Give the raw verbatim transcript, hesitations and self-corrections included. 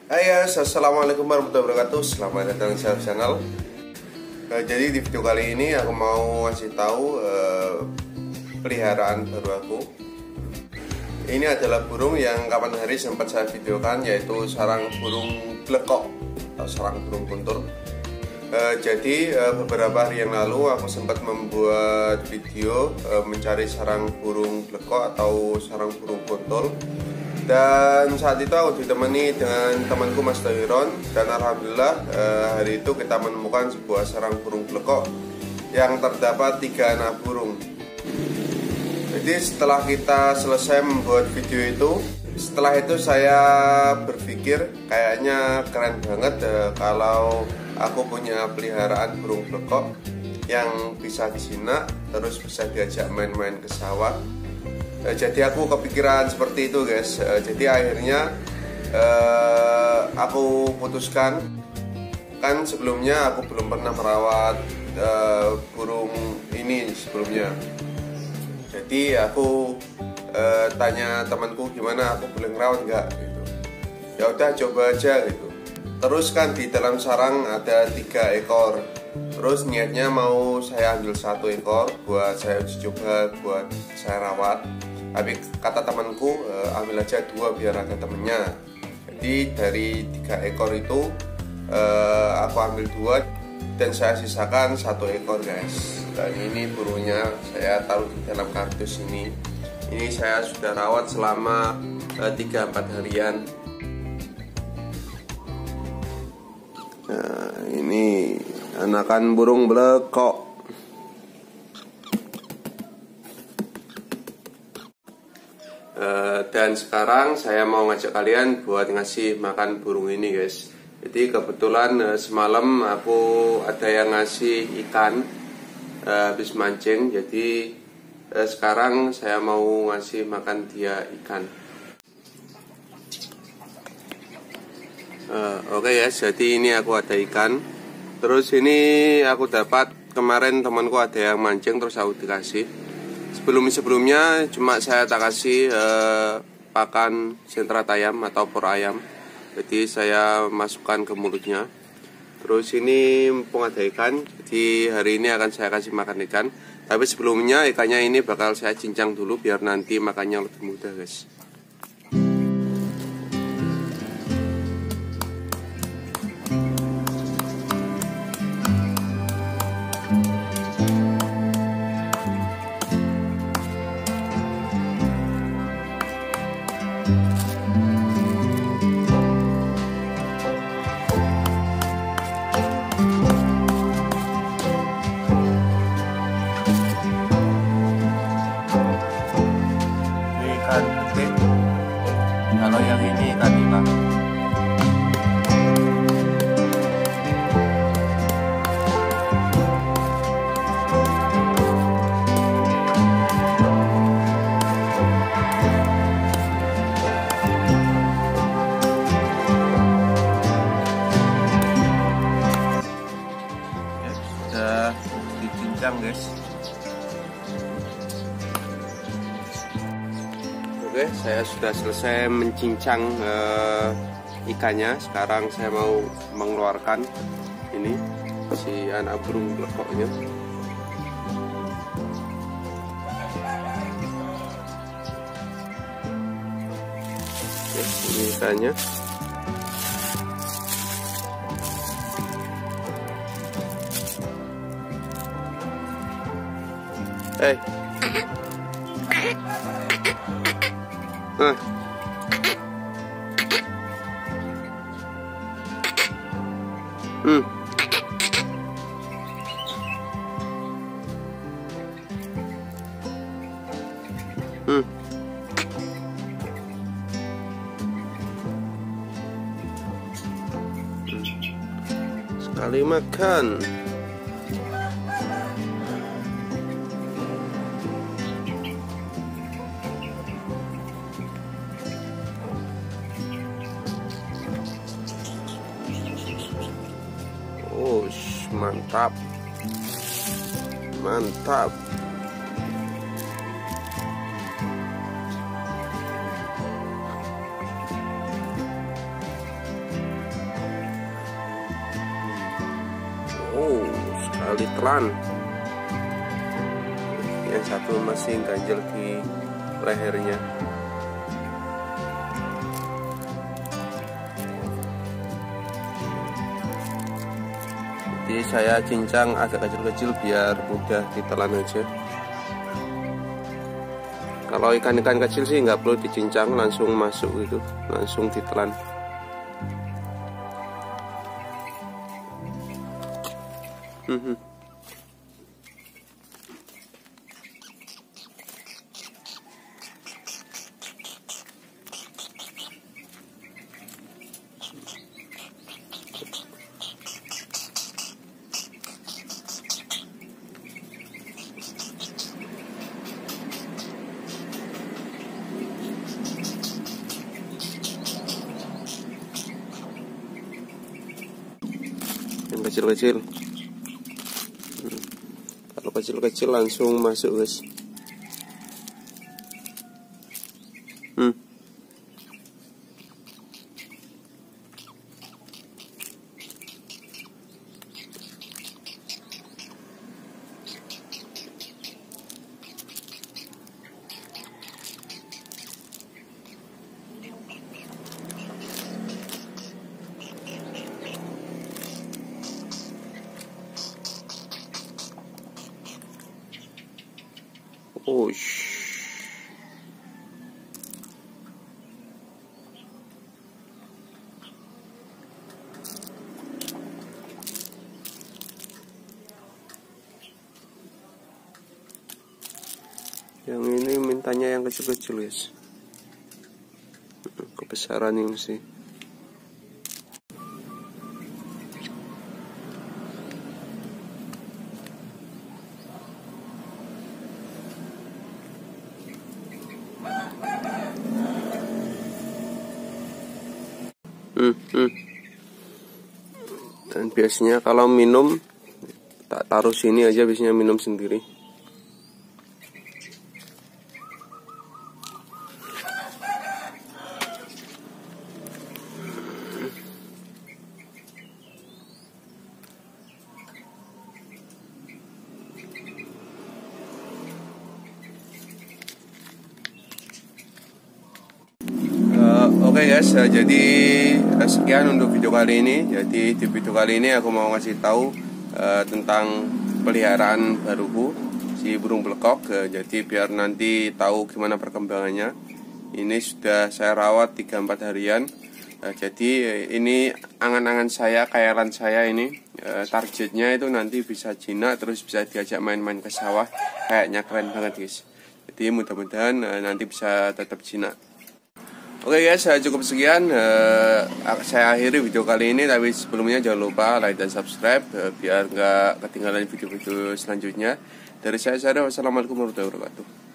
Hai guys, assalamualaikum warahmatullahi wabarakatuh. Selamat datang di channel. Uh, jadi di video kali ini aku mau ngasih tahu uh, peliharaan baru aku. Ini adalah burung yang kapan hari sempat saya videokan, yaitu sarang burung blekok atau sarang burung kuntul. Uh, jadi uh, beberapa hari yang lalu aku sempat membuat video uh, mencari sarang burung blekok atau sarang burung kuntul. Dan saat itu aku ditemani dengan temanku Mas Tohiron. Dan alhamdulillah eh, hari itu kita menemukan sebuah sarang burung blekok yang terdapat tiga anak burung. Jadi setelah kita selesai membuat video itu, setelah itu saya berpikir kayaknya keren banget eh, kalau aku punya peliharaan burung blekok yang bisa disinak, terus bisa diajak main-main ke sawah. Uh, jadi aku kepikiran seperti itu guys. Uh, jadi akhirnya uh, aku putuskan, kan sebelumnya aku belum pernah merawat uh, burung ini sebelumnya. Jadi aku uh, tanya temanku gimana, aku boleh ngerawat nggak gitu. Ya udah coba aja gitu. Terus kan di dalam sarang ada tiga ekor. Terus niatnya mau saya ambil satu ekor buat saya uji coba, buat saya rawat. Tapi kata temanku e, ambil aja dua biar ada temennya. Jadi dari tiga ekor itu e, aku ambil dua dan saya sisakan satu ekor guys. Dan ini burungnya saya taruh di dalam kardus ini. Ini saya sudah rawat selama tiga sampai empat harian. Nah, ini anakan burung blekok. Uh, dan sekarang saya mau ngajak kalian buat ngasih makan burung ini guys. Jadi kebetulan uh, semalam aku ada yang ngasih ikan uh, habis mancing. Jadi uh, sekarang saya mau ngasih makan dia ikan. uh, Oke okay guys, jadi ini aku ada ikan. Terus ini aku dapat kemarin temanku ada yang mancing, terus aku dikasih. Sebelum-sebelumnya cuma saya tak kasih eh, pakan sentrat ayam atau por ayam. Jadi saya masukkan ke mulutnya. Terus ini mumpung ada ikan, jadi hari ini akan saya kasih makan ikan. Tapi sebelumnya ikannya ini bakal saya cincang dulu biar nanti makannya lebih mudah guys. Ikan gede, kalau yang ini ikan nila. Ya, sudah dicincang guys. Oke, saya sudah selesai mencincang uh, ikannya. Sekarang saya mau mengeluarkan ini si anak burung blekoknya. Oke, ini ikannya. Eh, Nah. Hmm. Hmm. Sekali makan. Oh, mantap, mantap. bakal ditelan. Yang satu masih ganjel di lehernya. Jadi saya cincang agak kecil-kecil biar mudah ditelan aja. Kalau ikan-ikan kecil sih nggak perlu dicincang, langsung masuk gitu, langsung ditelan. Hmm. Yang kecil-kecil, hmm. Kalau kecil-kecil langsung masuk guys. hmm. Oh, yang ini mintanya yang kecil-kecil guys. Kebesaran ini sih. Hmm, hmm. Dan biasanya kalau minum tak taruh sini aja, biasanya minum sendiri. Oke okay guys, jadi sekian untuk video kali ini. Jadi di video kali ini aku mau ngasih tahu uh, tentang peliharaan baruku, si burung blekok. Uh, jadi biar nanti tahu gimana perkembangannya. Ini sudah saya rawat tiga sampai empat harian. Uh, jadi uh, ini angan-angan saya, khayalan saya ini uh, targetnya itu nanti bisa jinak, terus bisa diajak main-main ke sawah. Kayaknya keren banget guys. Jadi mudah-mudahan uh, nanti bisa tetap jinak. Oke okay guys, cukup sekian. uh, Saya akhiri video kali ini. Tapi sebelumnya jangan lupa like dan subscribe uh, biar nggak ketinggalan video-video selanjutnya. Dari saya, Sarah. Wassalamualaikum warahmatullahi wabarakatuh.